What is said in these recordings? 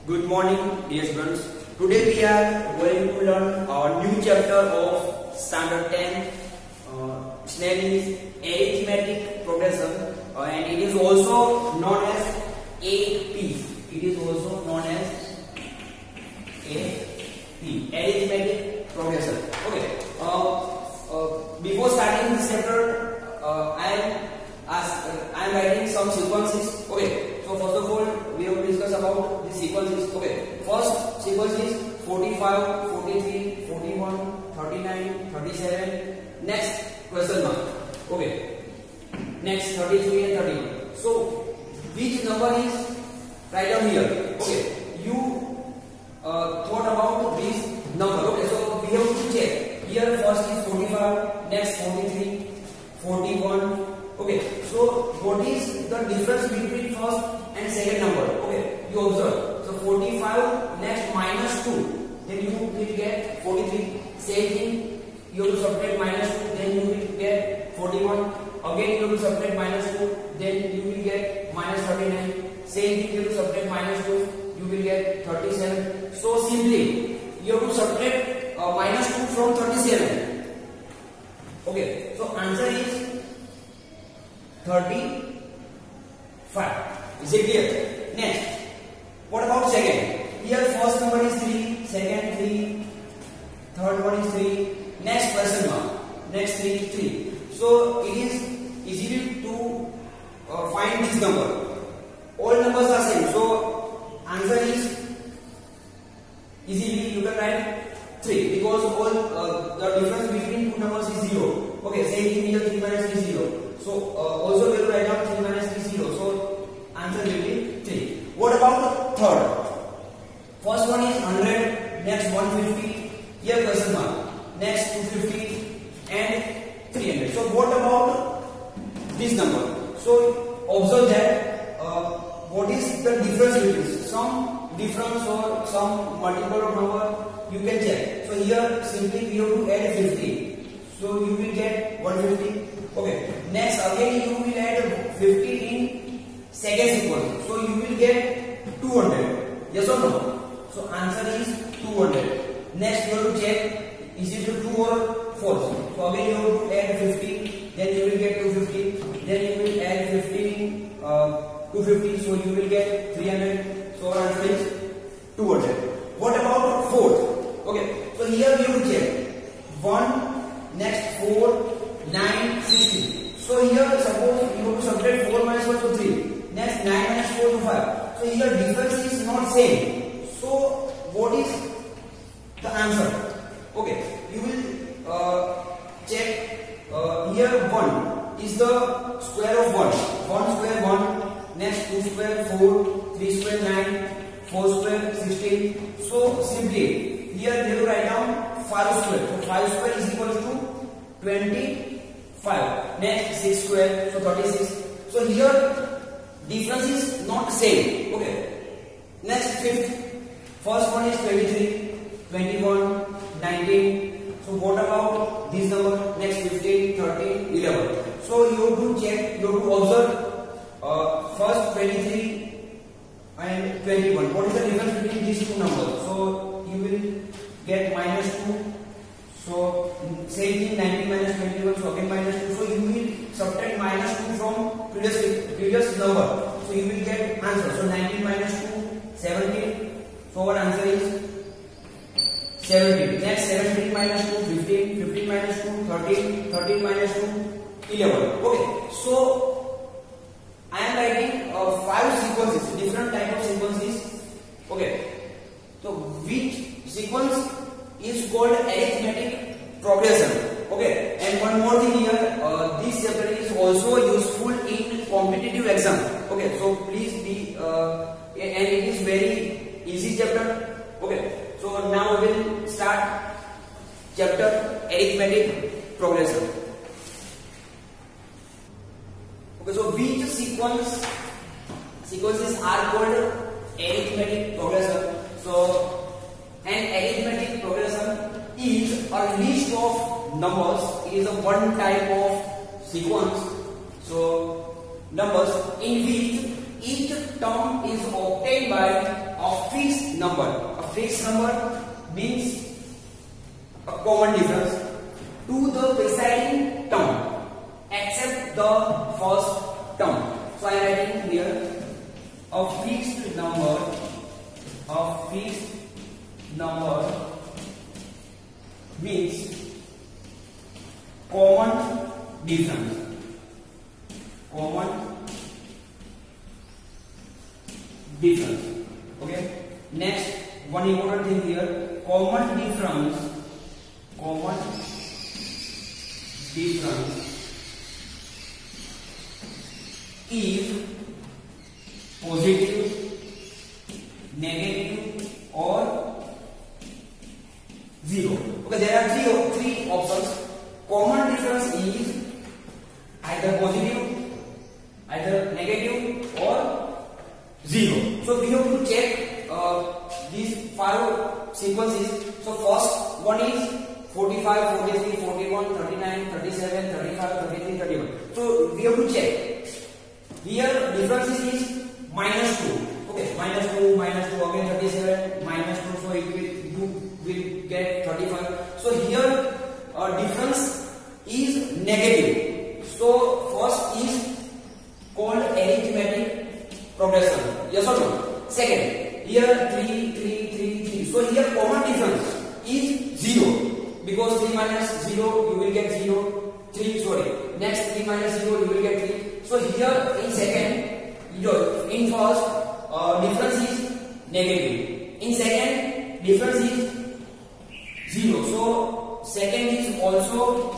Good morning, dear students. Today we are going to learn our new chapter of Standard 10. Its name is Arithmetic Progression, and it is also known as AP. It is also known as AP, Arithmetic Progression. Okay. Before starting this chapter, I am writing some sequences. Okay. So first of all, we have to discuss about the sequences. Okay. First sequence is 45, 43, 41, 39, 37. Next question mark. Okay. Next 33 and 31. So which number is right down here? Okay. You thought about this number. Okay. So we have to check. Here first is 45. Next 43, 41. Okay, so what is the difference between first and second number? Okay, you observe. So 45 next minus 2, then you will get 43. Same thing, you have to subtract minus 2, then you will get 41. Again you have to subtract minus 2, then you will get minus 39. Same thing, you have to subtract minus 2, you will get 37. So simply, you have to subtract minus 2 from 37. Okay, so answer is 35. Is it clear? Next, what about second? Here first number is 3, second 3, third one is 3, next question mark, next 3, 3. So it is easy to find this number. All numbers are same. So answer is easily you can write 3 because all the difference between two numbers is 0. Okay, same thing here, 3 minus 3 is 0. So also we will write down 3 minus 3 0. So answer will be 3. What about the third? First one is 100, next 150, here question mark, next 250 and 300. So what about this number? So observe that what is the difference between some difference or some multiple of number you can check. So here simply we have to add 50. So you will get 150. Okay. Next again you will add 50 in second sequence. So you will get 200. Yes or no? So answer is 200. Next you have to check is it true or false. So again you have to add 50. Then you will get 250. Then you will add 50 in 250. So you will get 300. So our answer is 200. What about fourth? Okay. So here we have to check 1, next 4, 9, 16. So here suppose you have to subtract 4 minus 1 to 3. Next 9 minus 4 to 5. So here difference is not same. So what is the answer? Okay, you will check here 1 is the square of 1. 1 square 1. Next 2 square 4. 3 square 9. 4 square 16. So simply here we have to write down 5 square. So 5 square is equal to 25. Next 6 square, so 36. So here difference is not same. Okay. Next fifth. First one is 23, 21, 19. So what about this number? Next 15, 13, 11. So you have to check, you have to observe first 23 and 21. What is the difference between these two numbers? So you will get minus 2. So same thing 19 minus 21, so again minus 2. So you will subtract minus 2 from previous number. So you will get answer. So 19 minus 2, 17. So our answer is 17. Next 17 minus 2, 15. 15 minus 2, 13. 13 minus 2, 11. Okay. So I am writing 5 sequences, different type of sequences. Okay. So which sequence is called arithmetic progression. Okay, and one more thing here, this chapter is also useful in competitive exam. Okay, so please be and it is very easy chapter. Okay, so now we will start chapter arithmetic progression. Okay, so which sequences are called arithmetic progression? So an arithmetic progression is a list of numbers. It is a one type of sequence. So numbers in which each term is obtained by a fixed number. A fixed number means a common difference to the preceding term except the first term. So I am writing here a fixed number means common difference. Okay. Next, one important thing here: common difference is positive, negative, or zero. Okay, there are three options. Common difference is either positive, either negative, or zero. So we have to check these 5 sequences. So first one is 45, 43, 41, 39, 37, 35, 33, 31. So we have to check. Here difference is -2. Okay, -2, again 37, -2. So you will get 35. So here difference is negative. So first is called arithmetic progression. Yes or no? Second, here 3, 3, 3, 3. So here common difference is 0 because 3 minus 0 you will get 0. 3, sorry. Next 3 minus 0 you will get 3. So here in second, in first difference is negative. In second difference is 0. So second is also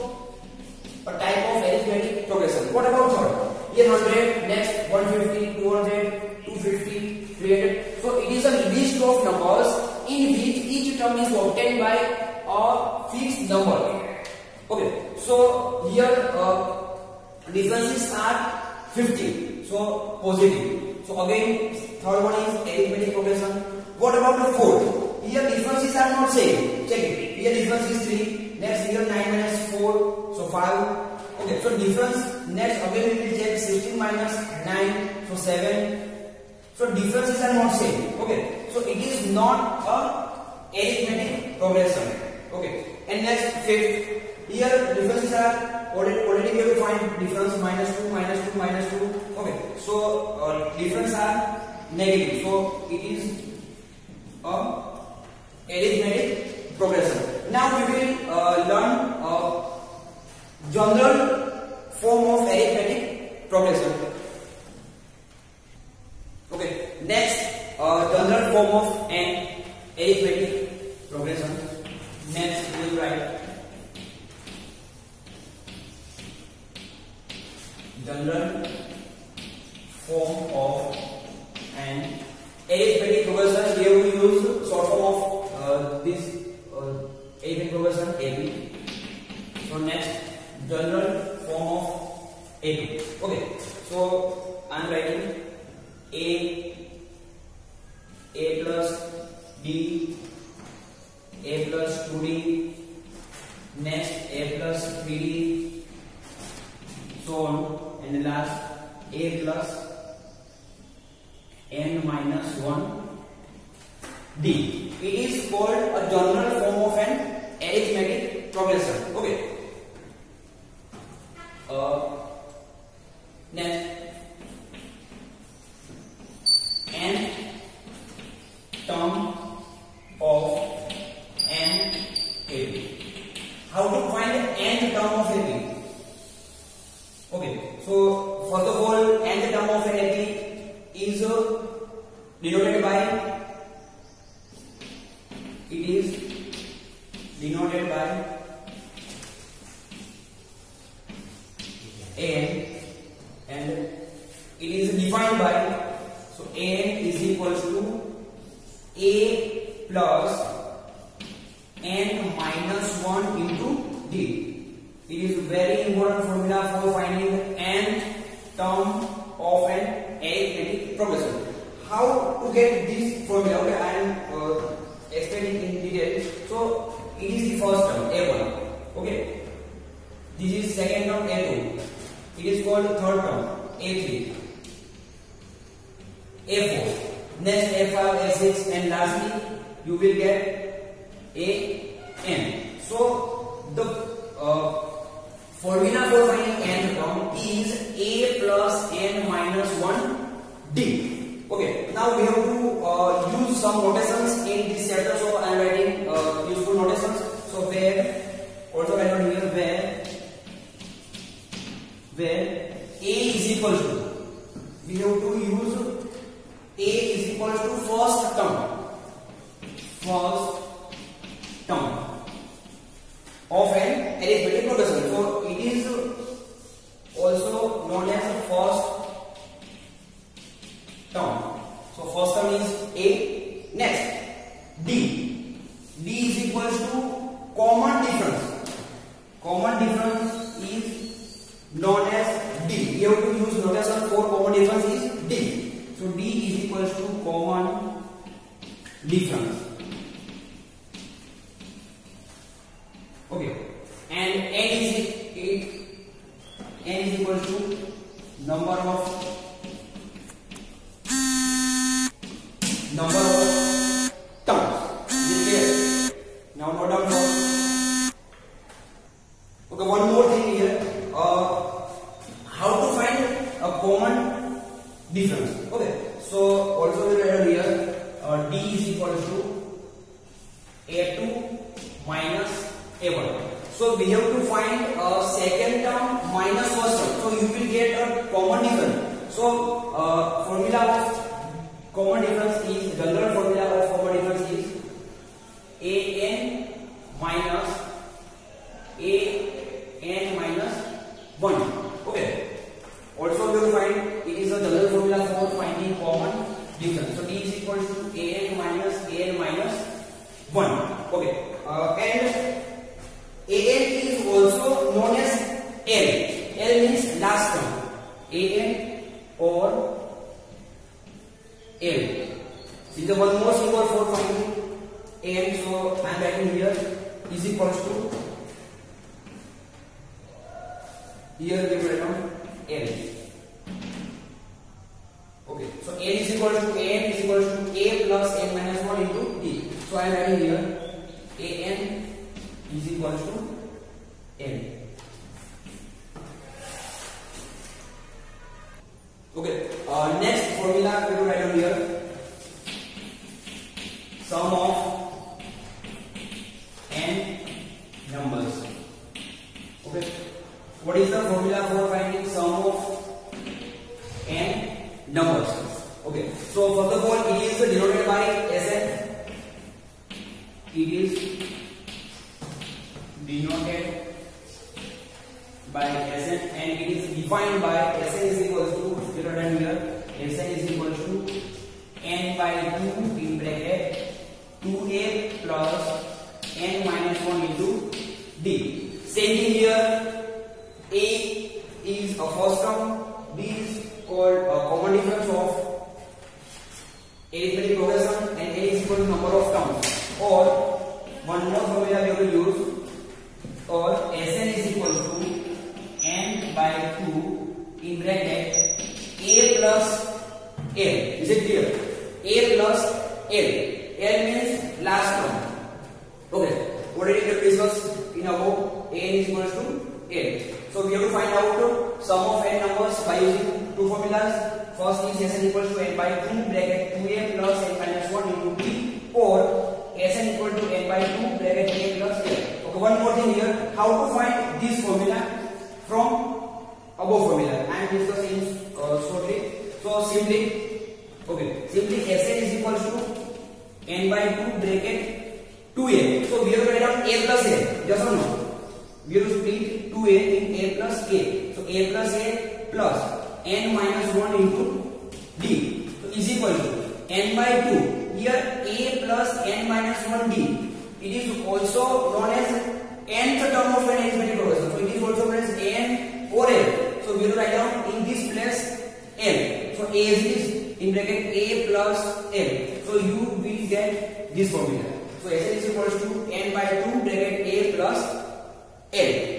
a type of arithmetic progression. What about third? Here 100, next 150, 200, 250, 300. So it is a list of numbers in which each term is obtained by a fixed number. Okay, so here differences are 50. So positive. So again third one is arithmetic progression. What about the fourth? Here differences are not same. Check it. Here difference is 3. Next here 9 minus 4. So 5. Okay, so difference next again we will check 16 minus 9. So 7. So differences are not same. Okay, so it is not a arithmetic progression. Okay, and next fifth. Here differences are already we have to find difference -2, -2, -2. Okay, so difference are negative. So it is a arithmetic progression. Now we will learn general form of arithmetic progression. Okay, next general form of an arithmetic progression. Next we will write general form of an arithmetic progression. Here we use short form of this arithmetic progression AB. So next general form of AB. Okay, so I am writing A plus B, A plus 2D, next A plus 3D, so on, and the last A plus n minus 1 D. It is called a general form of an arithmetic progression. Okay. Next, n term of an AB. How to find n term of AB? Okay, so first of all, n term of an AB is denoted by an, and it is defined by, so an is equals to a plus n minus 1 into d. It is very important formula for finding the nth term of an arithmetic progression. How to get this formula? Okay, I am explaining in detail. So it is the first term a1. Okay, this is second term a2. It is called third term a3, a4. Next A5, A6, and lastly you will get AN. So the formula for finding nth term is A plus n minus 1 D. Okay, now we have to use some notations in this chapter. So I am writing useful notations. So where also I write here where A is equal to, we have to use A is equal to first term of an arithmetic notation. So it is also known as first term. So first term is A. Next D. D is equal to common difference. Common difference is known as D. We have to use notation for common difference is D. So D is equal to common difference. Okay, and n is equal to number of terms. Is it clear? Now note down for. Okay, one more thing here. How to find a common difference. Okay, so also we write here D is equal to A2 minus A1. So we have to find a second term minus first term. So you will get a common difference. So formula of common difference is, general formula of common difference is AN minus 1. Okay. Also we will find it is a general formula for finding common difference. So D is equal to AN minus 1. Okay. And AN is also known as L. L means last term. AN or L. This is the one more symbol for finding AN. So I am writing here is equal to, here we will write down L. Okay. So L is equal to AN is equal to A plus n minus 1 into D. So I am writing here AN is equal to N. Okay. Next formula we will write down here sum of n numbers. Okay. What is the formula for finding sum of n numbers? Okay. So first of all, it is denoted by Sn. It is denoted by Sn and it is defined by Sn is equal to, written here, Sn is equal to n by 2 in bracket 2a plus n minus 1 into D. Same thing here, A is a first term, D is called a common difference of arithmetic progression, and A is equal to number of terms. Or one more formula we will use, or Sn is equal to n by 2 in bracket A plus L. Is it clear? A plus L. L means last term. Okay. What did we discuss in above? A is equal to L. So we have to find out sum of n numbers by using two formulas. First is Sn equal to n by 2 bracket 2a plus n minus 1 into D, or Sn equal to n by 2 bracket a plus L. Okay, one more thing here, how to find this formula from above formula. I am discussing shortly. So simply Sn is equal to n by 2 bracket 2a. So we have to write down a plus a. Yes or no? We have to split 2a in a plus a. So a plus a plus n minus 1 into D. So is equal to n by 2. Here a plus n minus 1 D. It is also known as nth term of an arithmetic progression. So it is also known as n or L. So we will write down in this place L. So a is in bracket a plus L. So you will get this formula. So Sn is equal to n by 2 bracket a plus L.